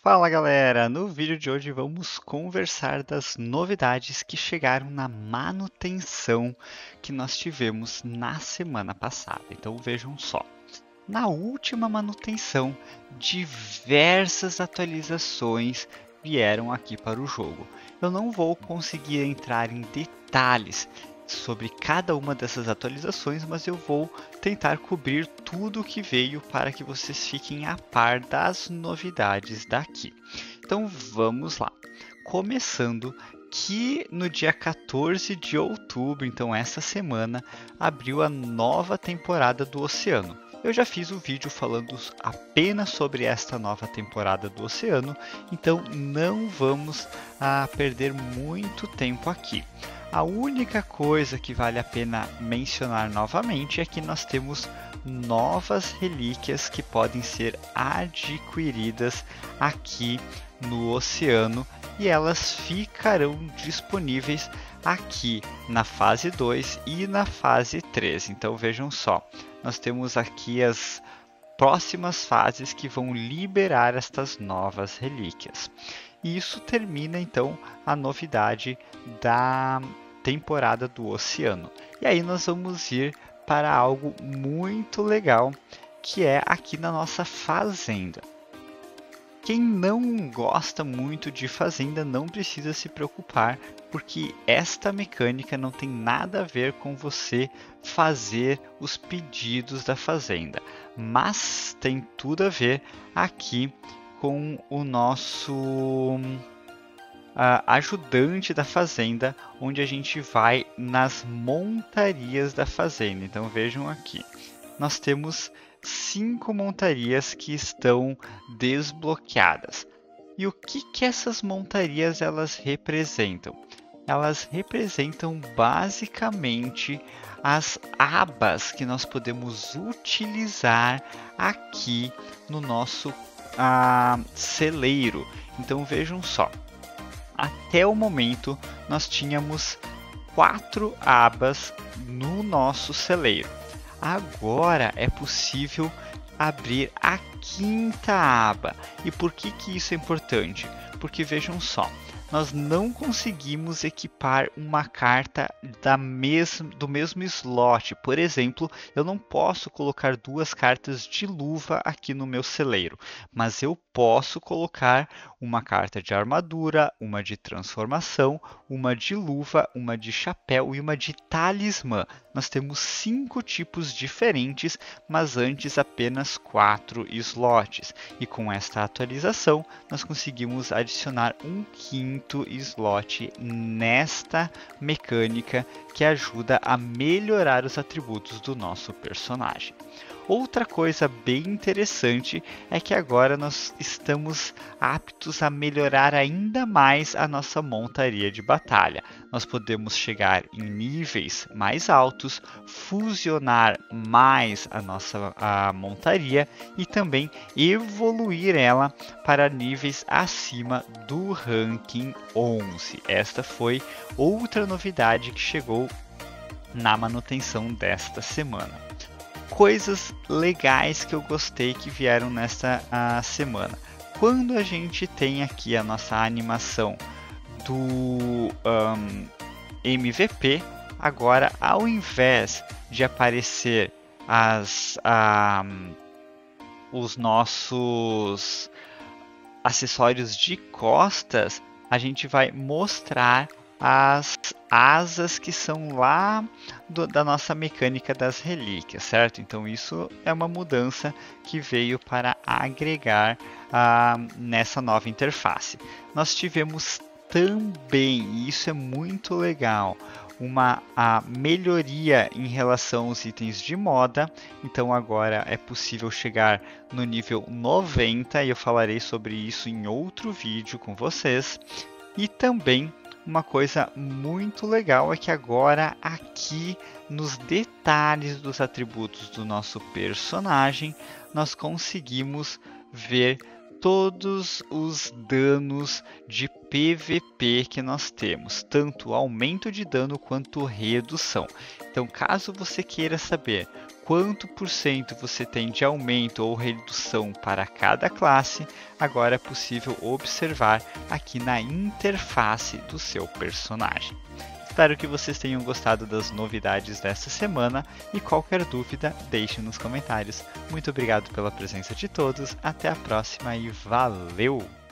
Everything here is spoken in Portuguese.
Fala galera! No vídeo de hoje vamos conversar das novidades que chegaram na manutenção que nós tivemos na semana passada. Então vejam só, na última manutenção, diversas atualizações vieram aqui para o jogo. Eu não vou conseguir entrar em detalhes sobre cada uma dessas atualizações, mas eu vou tentar cobrir tudo o que veio para que vocês fiquem a par das novidades daqui. Então vamos lá. Começando que no dia 14 de outubro, então essa semana, abriu a nova temporada do Oceano. Eu já fiz um vídeo falando apenas sobre esta nova temporada do Oceano, então não vamos perder muito tempo aqui. A única coisa que vale a pena mencionar novamente é que nós temos novas relíquias que podem ser adquiridas aqui no Oceano e elas ficarão disponíveis aqui na fase 2 e na fase 3. Então vejam só, nós temos aqui as próximas fases que vão liberar estas novas relíquias. E isso termina então a novidade da temporada do Oceano. E aí nós vamos ir para algo muito legal, que é aqui na nossa fazenda. Quem não gosta muito de fazenda não precisa se preocupar, porque esta mecânica não tem nada a ver com você fazer os pedidos da fazenda, mas tem tudo a ver aqui com o nosso ajudante da fazenda, onde a gente vai nas montarias da fazenda. Então vejam aqui, nós temos 5 montarias que estão desbloqueadas. E o que essas montarias elas representam? Elas representam basicamente as abas que nós podemos utilizar aqui no nosso celeiro. Então vejam só, até o momento nós tínhamos 4 abas no nosso celeiro. Agora é possível abrir a 5ª aba. E por que isso é importante? Porque vejam só, nós não conseguimos equipar uma carta do mesmo slot. Por exemplo, eu não posso colocar 2 cartas de luva aqui no meu celeiro, mas eu posso colocar uma carta de armadura, uma de transformação, uma de luva, uma de chapéu e uma de talismã. Nós temos 5 tipos diferentes, mas antes apenas 4 slots. E com esta atualização, nós conseguimos adicionar um 5º slot nesta mecânica que ajuda a melhorar os atributos do nosso personagem. Outra coisa bem interessante é que agora nós estamos aptos a melhorar ainda mais a nossa montaria de batalha. Nós podemos chegar em níveis mais altos, fusionar mais a nossa montaria e também evoluir ela para níveis acima do ranking 11. Esta foi outra novidade que chegou na manutenção desta semana. Coisas legais que eu gostei que vieram nesta semana. Quando a gente tem aqui a nossa animação do MVP, agora ao invés de aparecer os nossos acessórios de costas, a gente vai mostrar as asas que são lá da nossa mecânica das relíquias, certo? Então isso é uma mudança que veio para agregar nessa nova interface. Nós tivemos também, e isso é muito legal, uma melhoria em relação aos itens de moda. Então agora é possível chegar no nível 90 e eu falarei sobre isso em outro vídeo com vocês. E também uma coisa muito legal é que agora aqui nos detalhes dos atributos do nosso personagem nós conseguimos ver todos os danos de PVP que nós temos, tanto aumento de dano quanto redução. Então, caso você queira saber quanto por cento você tem de aumento ou redução para cada classe, agora é possível observar aqui na interface do seu personagem. Espero que vocês tenham gostado das novidades dessa semana e qualquer dúvida deixe nos comentários. Muito obrigado pela presença de todos, até a próxima e valeu!